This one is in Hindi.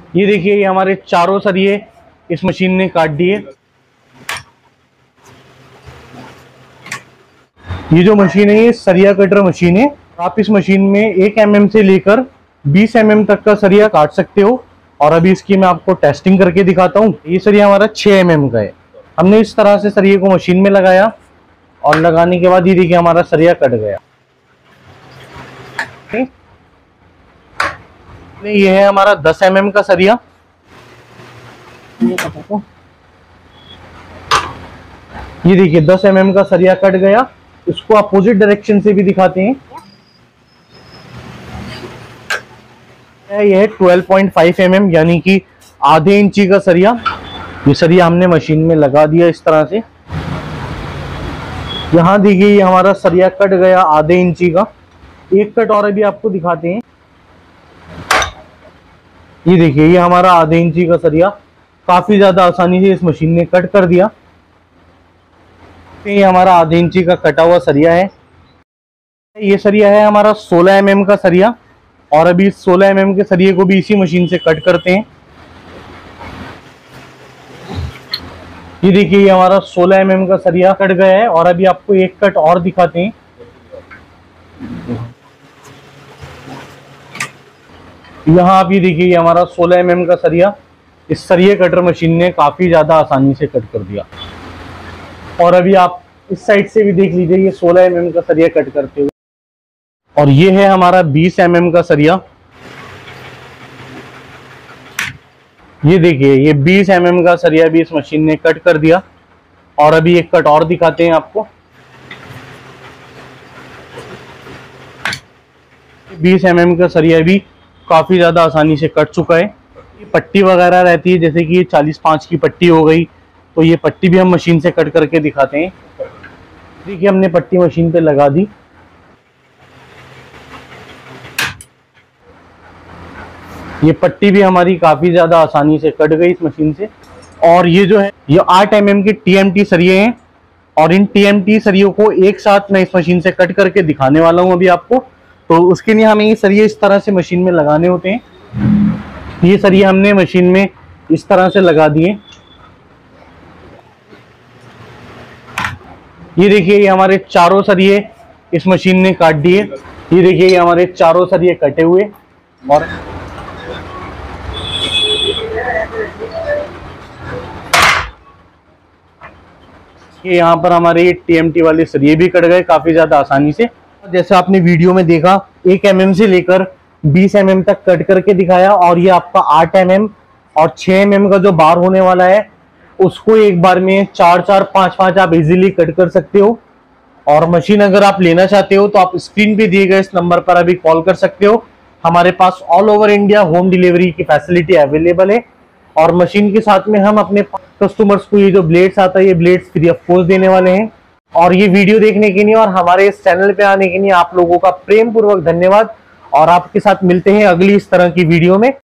ये देखिए, ये हमारे चारों सरिये इस मशीन ने काट दिए। ये जो मशीन है ये सरिया कटर मशीन है। आप इस मशीन में 1 mm से लेकर 20 mm तक का सरिया काट सकते हो। और अभी इसकी मैं आपको टेस्टिंग करके दिखाता हूँ। ये सरिया हमारा 6 mm का है। हमने इस तरह से सरिये को मशीन में लगाया और लगाने के बाद ये देखिए हमारा सरिया कट गया। ये है हमारा 10 mm का सरिया। ये देखिए 10 mm का सरिया कट गया। इसको अपोजिट डायरेक्शन से भी दिखाते हैं। यह है 12.5 mm यानी कि आधे इंची का सरिया। ये सरिया हमने मशीन में लगा दिया इस तरह से। यहाँ देखिए ये हमारा सरिया कट गया आधे इंची का। एक कट और अभी आपको दिखाते हैं। ये देखिए ये हमारा आधे इंची का सरिया काफी ज्यादा आसानी से इस मशीन ने कट कर दिया। ये हमारा आधे इंची का कटा हुआ सरिया है। ये सरिया है हमारा 16 mm का सरिया। और अभी 16 mm के सरिये को भी इसी मशीन से कट करते हैं। ये देखिए ये हमारा 16 mm का सरिया कट गया है। और अभी आपको एक कट और दिखाते हैं। यहाँ आप ये देखिए ये हमारा 16 mm का सरिया इस सरिये कटर मशीन ने काफी ज्यादा आसानी से कट कर दिया। और अभी आप इस साइड से भी देख लीजिए ये 16 mm का सरिया कट करते हुए। और ये है हमारा 20 mm का सरिया। ये देखिए ये 20 mm का सरिया भी इस मशीन ने कट कर दिया। और अभी एक कट और दिखाते हैं आपको। 20 mm का सरिया भी काफी ज्यादा आसानी से कट चुका है। ये पट्टी वगैरह रहती है, जैसे कि ये 40-5 की पट्टी हो गई, तो ये पट्टी भी हम मशीन से कट करके दिखाते हैं। देखिए हमने पट्टी मशीन पे लगा दी। ये पट्टी भी हमारी काफी ज्यादा आसानी से कट गई इस मशीन से। और ये जो है ये 8 mm के TMT सरिये हैं। और इन TMT सरियों को एक साथ मैं इस मशीन से कट करके दिखाने वाला हूं अभी आपको। तो उसके लिए हमें ये सरिये इस तरह से मशीन में लगाने होते हैं। ये सरिये हमने मशीन में इस तरह से लगा दिए। ये देखिए ये हमारे चारों सरिये इस मशीन ने काट दिए। ये देखिए ये हमारे चारों सरिये कटे हुए। और ये यहाँ पर हमारे ये TMT वाले सरिये भी कट गए काफी ज्यादा आसानी से। जैसे आपने वीडियो में देखा 1 mm से लेकर 20 mm तक कट करके दिखाया। और ये आपका 8 mm और 6 mm का जो बार होने वाला है उसको एक बार में 4-4, 5-5 आप इजीली कट कर सकते हो। और मशीन अगर आप लेना चाहते हो तो आप स्क्रीन पे दिए गए इस नंबर पर अभी कॉल कर सकते हो। हमारे पास all over India home delivery की फैसिलिटी अवेलेबल है। और मशीन के साथ में हम अपने कस्टमर्स को ये जो ब्लेड्स आता है ये ब्लेड्स फ्री ऑफ कॉस्ट देने वाले हैं। और ये वीडियो देखने के लिए और हमारे इस चैनल पे आने के लिए आप लोगों का प्रेम पूर्वक धन्यवाद। और आपके साथ मिलते हैं अगली इस तरह की वीडियो में।